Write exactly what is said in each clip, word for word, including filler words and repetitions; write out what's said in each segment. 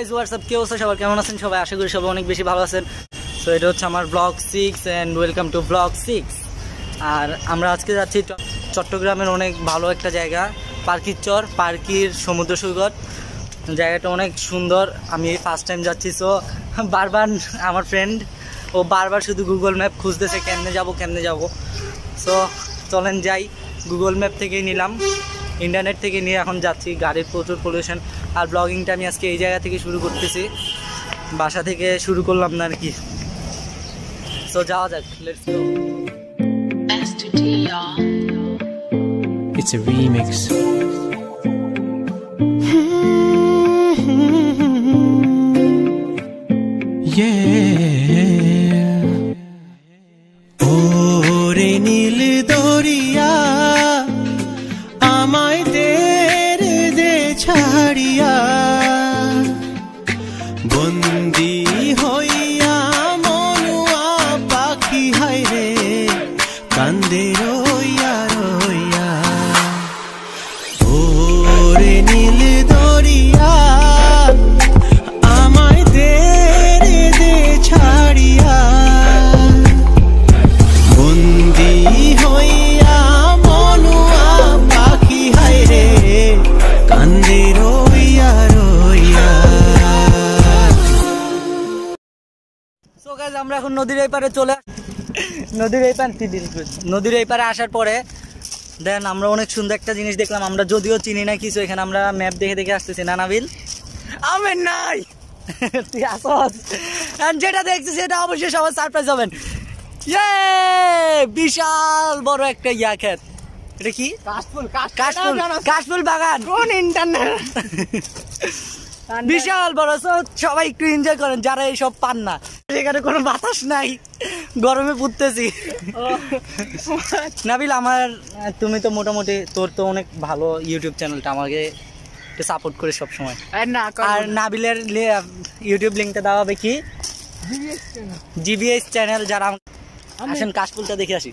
Guys WhatsApp কেউ সবাই কেমন আছেন সবাই আশা করি সবাই অনেক বেশি ভালো আছেন। সো এটা হচ্ছে আমার blog six and welcome to blog six. আর আমরা আজকে যাচ্ছি চট্টগ্রামের অনেক ভালো একটা জায়গা পার্কির চর, পার্কির সমুদ্র সৈকত। জায়গাটা অনেক সুন্দর, আমি ফার্স্ট টাইম যাচ্ছি। সো বারবার আমার ফ্রেন্ড ও বারবার শুধু গুগল ম্যাপ খুঁজতেছে কেমনে যাব কেমনে যাব। সো চলেন যাই, গুগল ম্যাপ থেকেই নিলাম, ইন্টারনেট থেকে নিয়ে এখন যাচ্ছি। গাড়ির প্রচুর পলিউশন। আর ব্লগিংটা আমি আজকে এই জায়গা থেকে শুরু করতেছি, বাসা থেকে শুরু করলাম না আর কি। সো যাওয়া যাক, let's go. It's a remix. Yeah. ওরে নীল দরিয়া আমায় দে রে দে ছাড়িয়া, বন্দি হইয়া মনুয়া পাখি হায় রে কান্দে রইয়া রইয়া। ওরে নীল দরিয়া আমায় দে রে দে ছাড়িয়া, বন্দি হইয়া মনুয়া পাখি হায় রে কান্দে রইয়া রইয়া। সো গাইস আমরা এখন নদীর এই পারে চলে নদীর এই পারে নদীর এই পারে আসার পরে দেন আমরা অনেক সুন্দর একটা জিনিস দেখলাম। আমরা যদিও চিনি না কিছু, এখানে আমরা ম্যাপ দেখে দেখে আসতেছি। না নাবিল আমি নাই তুই আসস, যেটা দেখছি সেটা অবশ্যই সবাই সারপ্রাইজ হবেন। ইয়ে বিশাল বড় একটা ইয়া ক্ষেত, এটা কি কাশফুল কাশফুল কাশফুল বাগান কোন ইন্টারনেট বিশাল বড়। সবাই একটু এনজয় করেন যারা এইসব পান না। এখানে কোনো বাতাস নাই, গরমে পুড়তেছি। নাবিল আমার তুমি তো মোটামুটি তোর তো অনেক ভালো ইউটিউব চ্যানেলটা, আমাকে একটু সাপোর্ট করে সব সময়। আর নাবিলের ইউটিউব লিঙ্কটা দেওয়া হবে কি জিবিএস চ্যানেল। যারা আসেন কাশফুলটা দেখে আসি,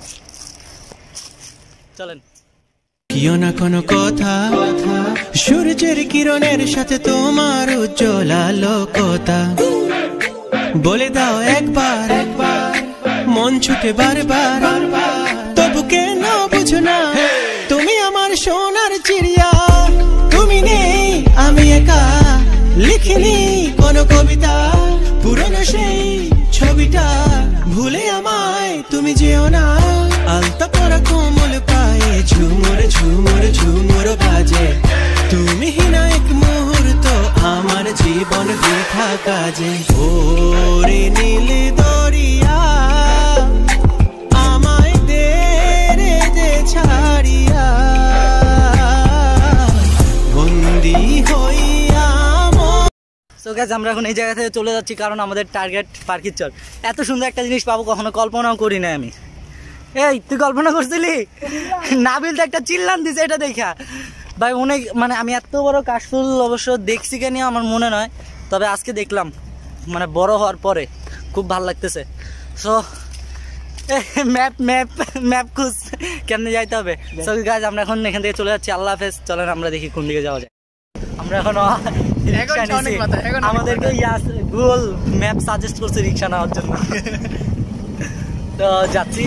চলেন। কিও না কোনো কথা সূর্যের কিরণের সাথে তোমার উজ্জ্বল আলোকতা, বলে দাও একবার একবার মন ছুটে বারবার, তবু কেন বুঝো না তুমি আমার সোনার চিড়িয়া। তুমি নেই আমি একা, লিখিনি কোনো কবিতা, পুরনো সেই ছবিটা ভুলে আমায় তুমি যেও না। আলতা পরা কোমল পায়ে ঝুমুর ঝুমুর ঝুমুর বাজে, তুমি হিনা এক মুহূর্ত আমার জীবন বৃথা কাজে। ওরে নীল দরিয়া আমায় দে রে দে ছাড়িয়া, বন্দি হইয়া। সো গাইস আমরা এখন এই জায়গা থেকে চলে যাচ্ছি, কারণ আমাদের টার্গেট পার্কির চর। এত সুন্দর একটা জিনিস পাবো কখনো কল্পনাও করি না আমি। এই তুই কল্পনা করছিলি? নাবিল তো একটা চিল্লান দিছে এটা দেখা ভাই অনেক, মানে আমি এত বড় কাশফুল অবশ্য দেখছি কেন আমার মনে নয়, তবে আজকে দেখলাম মানে বড় হওয়ার পরে খুব ভালো লাগতেছে। সো ম্যাপ ম্যাপ ম্যাপ খুঁজ কেমনে যাইতে হবে। সো গাইস আমরা এখন এখান থেকে চলে যাচ্ছি। আল্লাহ হাফেজ, চলেন আমরা দেখি কোন দিকে যাওয়া যায়। আমরা এখন আমাদেরকে গুগল ম্যাপ সাজেস্ট করছে রিক্সা নেওয়ার জন্য, তো যাচ্ছি।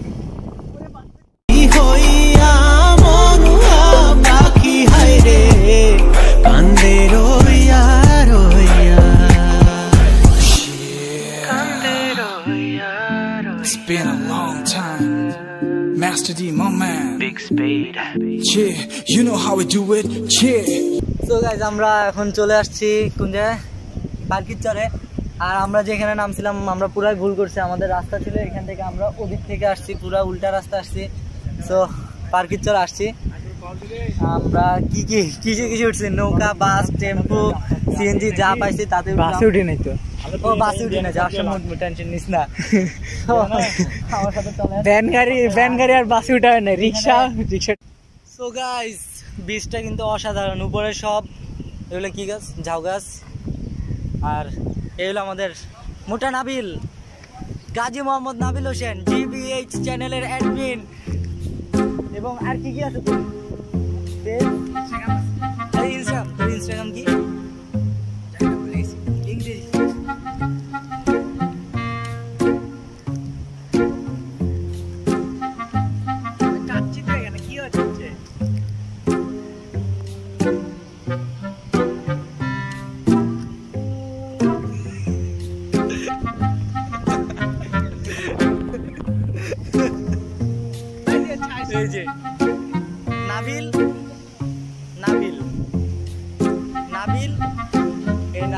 It's been a long time. Master D, my man. Big Spade. Yeah, you know how we do it. Yeah. So guys, আমরা এখন চলে আসছি কোন জায়গায়, পার্কির চরে। আর আমরা যেখানে নামছিলাম আমরা পুরাই ভুল করছি, আমাদের রাস্তা ছিল এখান থেকে, আমরা ওদিক থেকে আসছি, পুরা উল্টা রাস্তা আসছি। সো পার্কির চর আসছি আমরা। কি কি কিছু কিছু উঠছি, নৌকা, বাস, টেম্পো, সিএনজি যা পাইছি তাতে বাসে উঠে নাই। তো ও বাসে উঠে না, যাওয়ার সময় টেনশন নিস না, আমার সাথে চলে ভ্যান গাড়ি ভ্যান গাড়ি আর বাসে উঠা হয় না, রিক্সা রিক্সা। সো গাইস বীজটা কিন্তু অসাধারণ, উপরে সব এগুলো কি গাছ, ঝাউ গাছ। আর এই হলো আমাদের মোটা নাবিল, গাজী মোহাম্মদ নাবিল হোসেন, জিবিএইচ চ্যানেলের অ্যাডমিন। এবং আর কি কি আছে তোর? ইনস্টাগ্রাম, ইনস্টাগ্রাম কি?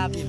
আবির।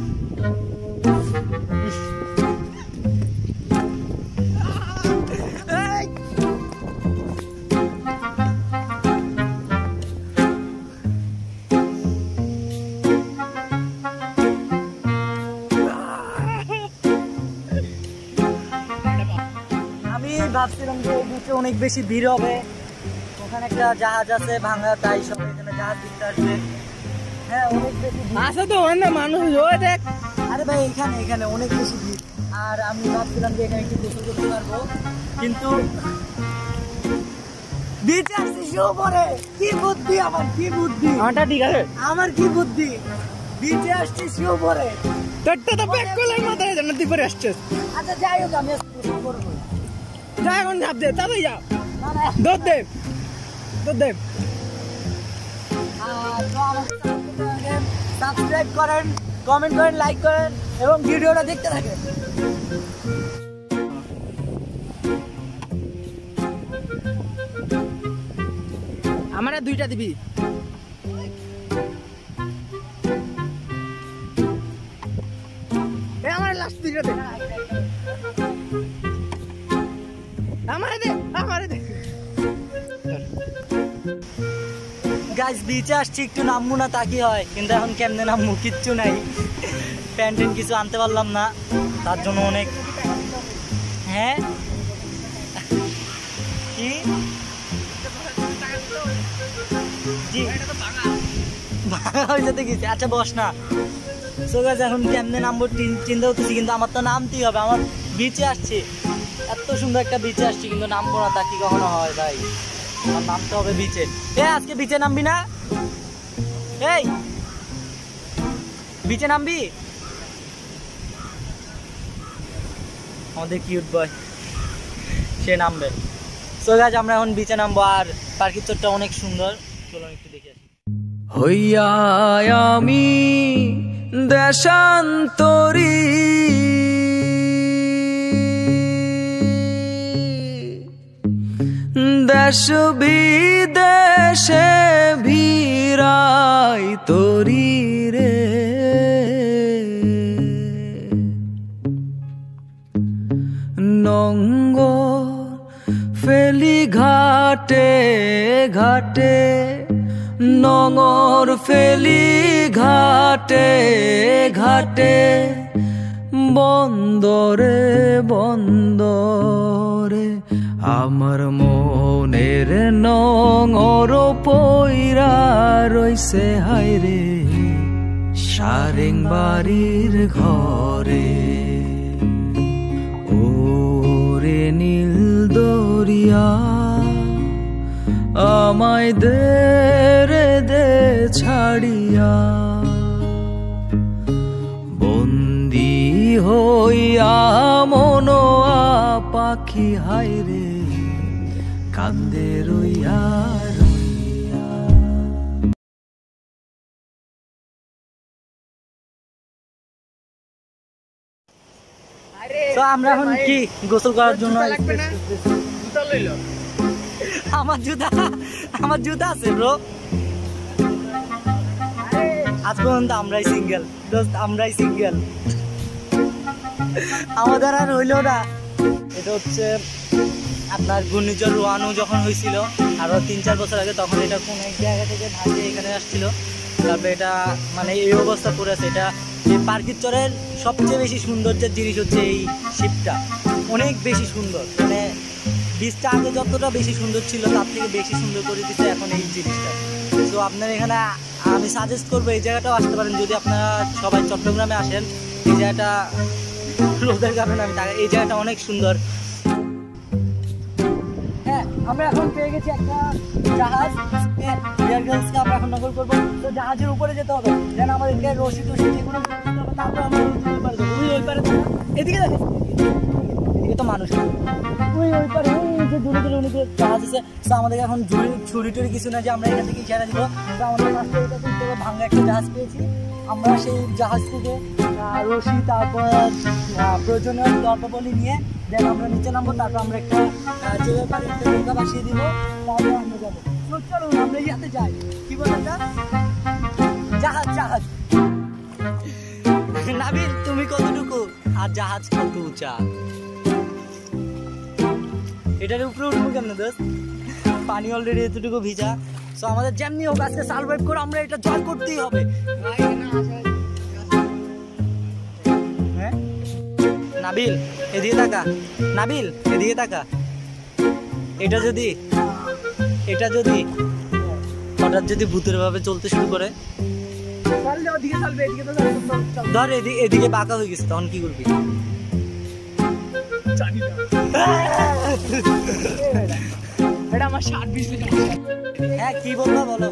আমি ভাবছিলাম যে এই বিচে অনেক বেশি ভিড় হবে, ওখানে একটা জাহাজ আছে ভাঙা, তাই সব এখানে জাহাজ দেখতে আসবে। হ্যাঁ অনেক বেশি ভিড় আছে তো অনেক মানুষ, ওই দেখ। আরে ভাই এখানে এখানে অনেক বেশি ভিড়। আর আমি ভাবছিলাম যে এখানে একটু গোসল করতে পারবো, কিন্তু বিচে আসছি শো পরে। কি বুদ্ধি আমার, কি বুদ্ধি আমারটা ঠিক আছে, আমার কি বুদ্ধি, বিচে আসছি শো পরে। তোরটা তো ব্যাক করলাম মাথায় জানা তুই পরে আসছিস। আচ্ছা যাই হোক আমি গোসল করবো। যা এখন ঝাঁপ দে, তাড়াতাড়ি যা, না না দৌড় দে, দৌড় দে। সাবস্ক্রাইব করেন, কমেন্ট করেন, লাইক করেন এবং ভিডিওটা দেখতে থাকেন। আমার দুইটা দিবি। এ আমার লাস্ট দুইটা দে, আমারে দে, আমারে দে। গাইস বিচে আসছি, একটু নামবো না তা কি হয়, কিন্তু এখন কেমনে নামবো কিচ্ছু নাই, প্যান্ট ট্যান্ট কিছু আনতে পারলাম না, তার জন্য অনেক। হ্যাঁ কি জি ভাঙা হয়ে যেতে গেছে। আচ্ছা বস না। সো গাইস এখন কেমনে নামবো চিন্তা করতেছি, কিন্তু আমার তো নামতেই হবে, আমার বিচে আসছি, এত সুন্দর একটা বিচে আসছি, কিন্তু নামবো না তা কি কখনো হয় ভাই, আমার নামতে হবে বিচে। এ আজকে বিচে নামবি না? এই বিচে নামবি? আমাদের কিউট বয় সে নামবে। সো গাইস আমরা এখন বিচে নামবো, আর পার্কের চরটা অনেক সুন্দর, চলো একটু দেখে আসি। হইয়া আমি দেশান্তরী দেশ বিদেশে ভিড়াই তরি রে, নঙ্গ ফেলি ঘাটে ঘাটে, নঙর ফেলি ঘাটে ঘাটে, বন্দরে বন্দরে আমার মনের নঙর পইরা রইছে হায়রে সারেং বাড়ির ঘরে। ওরে নীল দরিয়া আমায় দে রে দে ছাড়িয়া, বন্দি হইয়া মনোয়া পাখি হায়রে কান্দে রইয়া রইয়া। তো আমরা এখন কি গোসল করার জন্য আমার জুতা আমার জুতা আছে ব্রো। আজ পর্যন্ত আমরাই সিঙ্গেল দোস্ত, আমরাই সিঙ্গেল, আমাদের আর হইলো না। এটা হচ্ছে আপনার ঘূর্ণিঝড় রোয়ানু যখন হয়েছিল আরো তিন চার বছর আগে, তখন এটা কোন এক জায়গা থেকে ভাসে এখানে আসছিল, তারপরে এটা মানে এই অবস্থা করেছে। এটা এই পার্কের চরের সবচেয়ে বেশি সৌন্দর্যের জিনিস হচ্ছে এই শিপটা, অনেক বেশি সুন্দর, মানে বীজটা আগে যতটা বেশি সুন্দর ছিল তার থেকে বেশি সুন্দর করে দিচ্ছে এখন এই জিনিসটা। তো আপনার এখানে আমি সাজেস্ট করবো এই জায়গাটাও আসতে পারেন, যদি আপনারা সবাই চট্টগ্রামে আসেন। এই জায়গাটা রোদের কারণে আমি তাকে, এই জায়গাটা অনেক সুন্দর। হ্যাঁ আমরা এখন পেয়ে গেছি একটা জাহাজ, বিয়ার গ্রিলসকে আমরা এখন নকল করবো। তো জাহাজের উপরে যেতে হবে, যেন আমাদেরকে রশি টসি যেগুলো তারপর আমরা ওই পারে যাবো। ওই ওই পারে এদিকে দেখো, এদিকে তো মানুষ, ওই ওই পারে ওই যে দূরে দূরে অনেক জাহাজ আছে। তো আমাদেরকে এখন ঝুড়ি ছুরি টুরি কিছু না যে আমরা এখান থেকে ইশারা দিব। তো আমাদের রাস্তায় এটা কিন্তু ভাঙা একটা জাহাজ পেয়েছি, আমরা সেই জাহাজ থেকে রশি তারপর প্রয়োজনীয় দ্রব্যাবলী নিয়ে দেন আমরা নিচে নামবো, তারপর আমরা একটা যে ব্যাপারে একটা নৌকা বাসিয়ে দিব, তারপর আমরা যাবো। চলো আমরা ইয়াতে যাই, কি বলে জাহাজ জাহাজ আর জাহাজ কত উঁচা। এটার উপরে উঠবো কেমন দোস্ত? পানি অলরেডি এতটুকু ভিজা। সো আমাদের যেমনি হোক আজকে সার্ভাইভ করে আমরা এটা জয় করতেই হবে। হ্যাঁ নাবিল এদিকে তাকা, নাবিল এদিকে তাকা। এটা যদি এটা যদি হঠাৎ যদি ভূতের ভাবে চলতে শুরু করে, ধর এদিকে এদিকে বাঁকা হয়ে গেছে, তখন কি করবি? এটা আমার ষাট বিশ লিটার। হ্যাঁ কি বলবো বলো।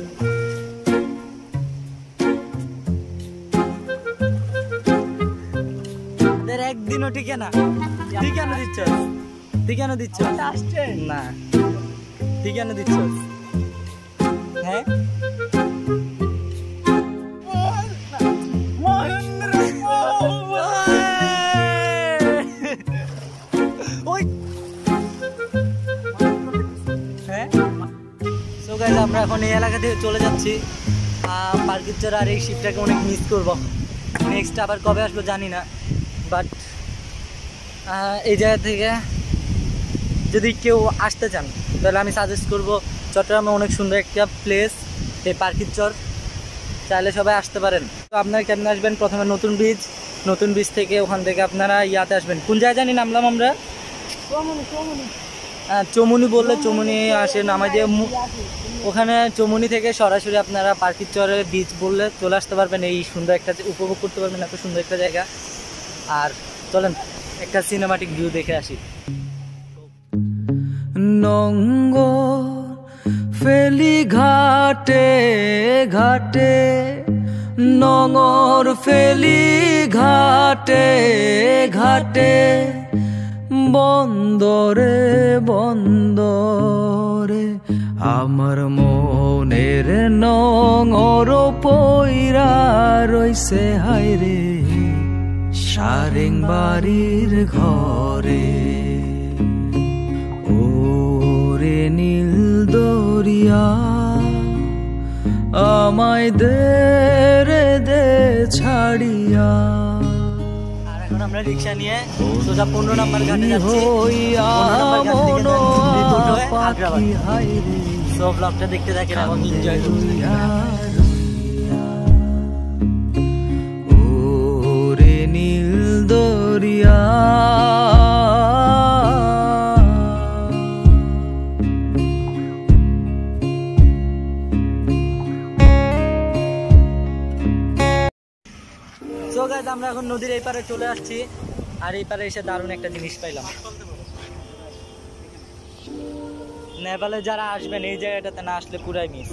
একদিনও ঠিক না, ঠিক কেন দিচ্ছ? ঠিক কেন দিচ্ছ? না ঠিক কেন দিচ্ছ? হ্যাঁ আমরা এখন এই এলাকা থেকে চলে যাচ্ছি পার্কিচর। আর এই শিপটাকে অনেক মিস করবো। নেক্সট আবার কবে আসবো জানি না, বাট এই জায়গা থেকে যদি কেউ আসতে চান তাহলে আমি সাজেস্ট করব চট্টগ্রামে অনেক সুন্দর একটা প্লেস এই পার্কিচর, চাইলে সবাই আসতে পারেন। তো আপনারা কেমন আসবেন? প্রথমে নতুন ব্রিজ, নতুন ব্রিজ থেকে ওখান থেকে আপনারা ইয়াতে আসবেন। কোন জায়গায় জানি নামলাম আমরা? হ্যাঁ চমুনি বললে চমুনি আসে, নামাই দিয়ে ওখানে চমুনি থেকে সরাসরি আপনারা পার্কিচরের বীচ বললে চলে আসতে পারবেন। এই সুন্দর একটা উপভোগ করতে পারবেন, এত সুন্দর একটা জায়গা। আর চলেন একটা সিনেমাটিক ভিউ দেখে আসি। নঙ্গ ফেলি ঘাটে ঘাটে, নঙর ফেলি ঘাটে ঘাটে, বন্দরে বন্দরে আমার মনের নঙর পইরা রইছে হায়রে সারেং বাড়ির ঘরে। ওরে নীল দরিয়া আমায় দে রে দে ছাড়িয়া। আর এখন আমরা রিক্সা নিয়ে সোজা পনেরো নম্বর ঘাটে যাচ্ছি। সব ব্লগটা দেখতে থাকেন এবং এনজয় করতে ওরে নীল দরিয়া। সো গাইস আমরা এখন নদীর এই পারে চলে আসছি। আর এই পারে এসে দারুণ একটা জিনিস পাইলাম। নেপালে যারা আসবেন এই জায়গাটাতে না আসলে পুরাই মিস।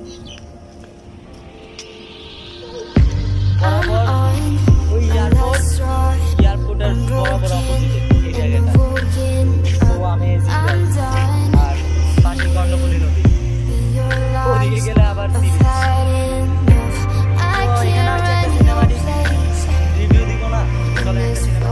ওই এয়ারপোর্ট এয়ারপোর্টের বরাবর অপোজিটে এই জায়গাটা। তো আমি আর পাশে কর্ণফুলী নদী, ওদিকে গেলে আবার রিভিউ দিব না। চলে একটা সিনেমা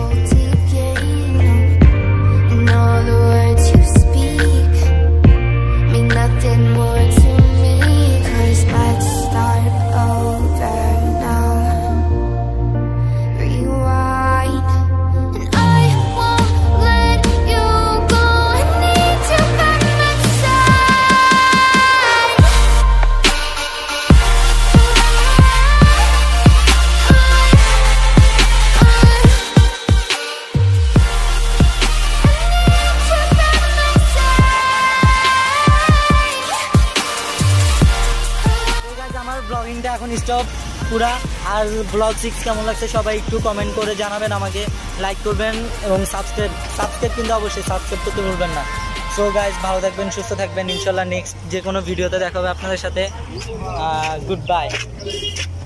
এখন স্টপ পুরা। আর ব্লগ সিক্স কেমন লাগছে সবাই একটু কমেন্ট করে জানাবেন আমাকে, লাইক করবেন এবং সাবস্ক্রাইব সাবস্ক্রাইব কিন্তু অবশ্যই সাবস্ক্রাইব করতে ভুলবেন না। সো গাইজ ভালো থাকবেন, সুস্থ থাকবেন। ইনশাল্লাহ নেক্সট যে কোনো ভিডিওতে দেখা হবে আপনাদের সাথে। Good by.